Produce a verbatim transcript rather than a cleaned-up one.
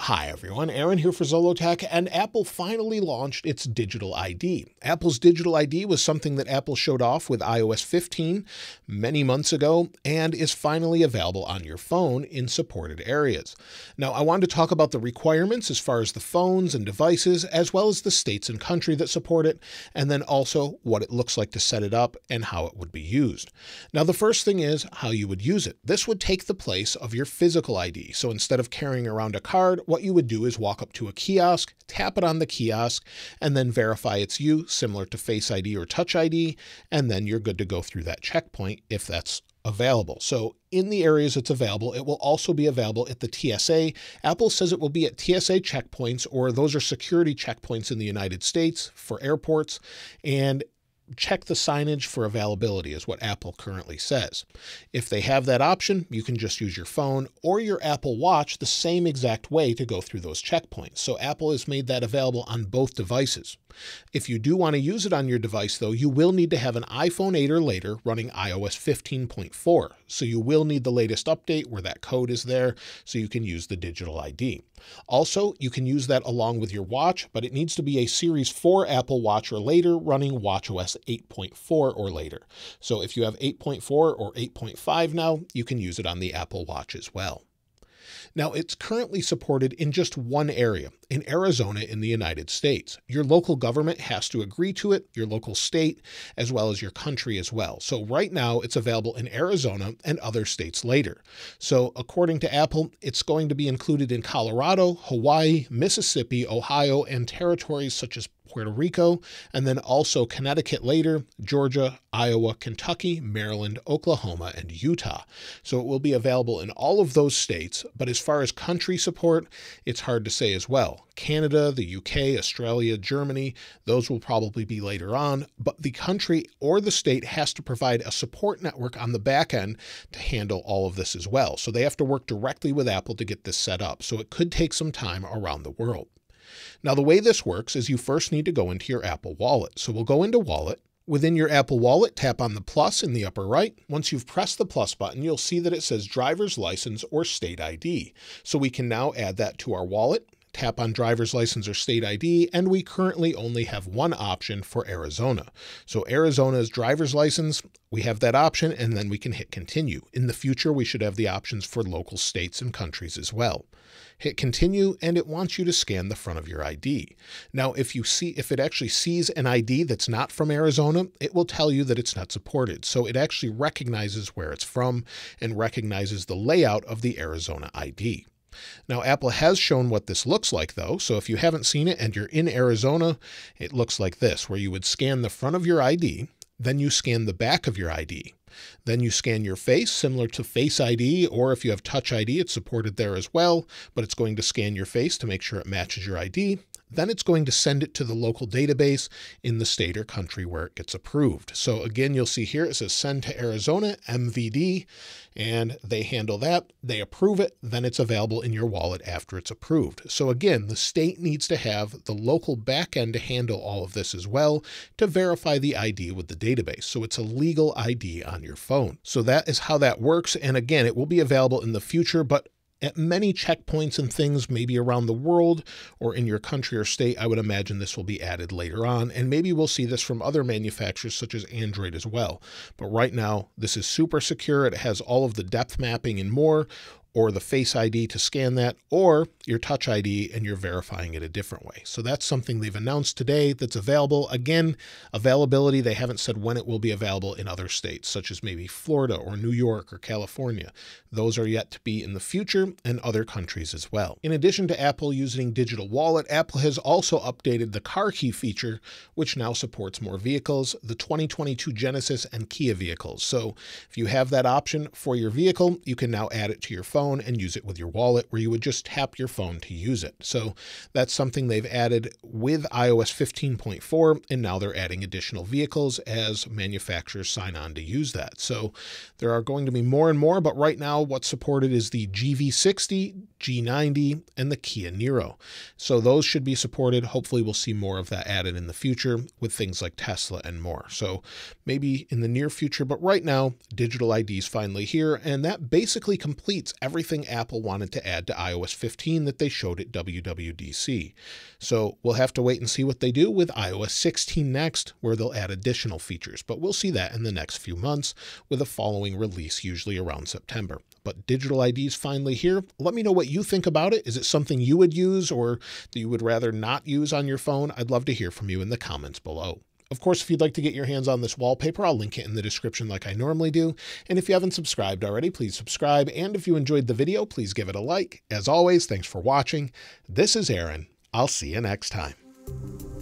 Hi everyone, Aaron here for Zollotech, and Apple finally launched its Digital I D. Apple's Digital I D was something that Apple showed off with i O S fifteen many months ago and is finally available on your phone in supported areas. Now, I wanted to talk about the requirements as far as the phones and devices, as well as the states and country that support it, and then also what it looks like to set it up and how it would be used. Now, the first thing is how you would use it. This would take the place of your physical I D. So instead of carrying around a card, what you would do is walk up to a kiosk, tap it on the kiosk, and then verify it's you, similar to Face I D or Touch I D, and then you're good to go through that checkpoint if that's available. So in the areas it's available, it will also be available at the T S A. Apple says it will be at T S A checkpoints, or those are security checkpoints in the United States for airports, and check the signage for availability is what Apple currently says. If they have that option, you can just use your phone or your Apple Watch the same exact way to go through those checkpoints. So Apple has made that available on both devices. If you do want to use it on your device, though, you will need to have an iPhone eight or later running i O S fifteen point four. So you will need the latest update where that code is there so you can use the Digital I D. Also, you can use that along with your watch, but it needs to be a Series four Apple Watch or later running watchOS eight point four or later. So if you have eight point four or eight point five now, you can use it on the Apple Watch as well. Now, it's currently supported in just one area, in Arizona in the United States. Your local government has to agree to it, your local state, as well as your country as well. So right now, it's available in Arizona and other states later. So according to Apple, it's going to be included in Colorado, Hawaii, Mississippi, Ohio, and territories such as Puerto Rico, and then also Connecticut later, Georgia, Iowa, Kentucky, Maryland, Oklahoma, and Utah. So it will be available in all of those states, but as far as country support, it's hard to say as well. Canada, the U K, Australia, Germany, those will probably be later on, but the country or the state has to provide a support network on the back end to handle all of this as well. So they have to work directly with Apple to get this set up. So it could take some time around the world. Now, the way this works is you first need to go into your Apple Wallet. So we'll go into Wallet. Within your Apple Wallet, tap on the plus in the upper right. Once you've pressed the plus button, you'll see that it says driver's license or state I D. So we can now add that to our wallet. Tap on driver's license or state I D, and we currently only have one option for Arizona. So Arizona's driver's license, we have that option, and then we can hit continue. In the future, we should have the options for local states and countries as well. Hit continue, and it wants you to scan the front of your I D. Now, if you see, if it actually sees an I D that's not from Arizona, it will tell you that it's not supported. So it actually recognizes where it's from and recognizes the layout of the Arizona I D. Now, Apple has shown what this looks like, though. So if you haven't seen it and you're in Arizona, it looks like this, where you would scan the front of your I D, then you scan the back of your I D. Then you scan your face, similar to Face I D, or if you have Touch I D, it's supported there as well, but it's going to scan your face to make sure it matches your I D. Then it's going to send it to the local database in the state or country where it gets approved. So again, you'll see here, it says send to Arizona, M V D, and they handle that. They approve it. Then it's available in your wallet after it's approved. So again, the state needs to have the local backend to handle all of this as well to verify the I D with the database. So it's a legal I D on your phone. So that is how that works. And again, it will be available in the future, but at many checkpoints and things, maybe around the world or in your country or state, I would imagine this will be added later on. And maybe we'll see this from other manufacturers such as Android as well. But right now, this is super secure. It has all of the depth mapping and more, or the Face I D to scan that, or your Touch I D and you're verifying it a different way. So that's something they've announced today that's available. Again, availability, they haven't said when it will be available in other states, such as maybe Florida or New York or California. Those are yet to be in the future, and other countries as well. In addition to Apple using Digital Wallet, Apple has also updated the car key feature, which now supports more vehicles, the twenty twenty-two Genesis and Kia vehicles. So if you have that option for your vehicle, you can now add it to your phone and use it with your wallet, where you would just tap your phone to use it. So that's something they've added with i O S fifteen point four, and now they're adding additional vehicles as manufacturers sign on to use that. So there are going to be more and more, but right now what's supported is the G V sixty, G ninety, and the Kia Niro. So those should be supported. Hopefully we'll see more of that added in the future with things like Tesla and more. So maybe in the near future, but right now, Digital I D is finally here, and that basically completes everything Apple wanted to add to i O S fifteen that they showed at W W D C. So we'll have to wait and see what they do with i O S sixteen next, where they'll add additional features, but we'll see that in the next few months with a following release, usually around September. But Digital I D is finally here. Let me know what you think about it. Is it something you would use or that you would rather not use on your phone? I'd love to hear from you in the comments below. Of course, if you'd like to get your hands on this wallpaper, I'll link it in the description like I normally do. And if you haven't subscribed already, please subscribe. And if you enjoyed the video, please give it a like. As always, thanks for watching. This is Aaron. I'll see you next time.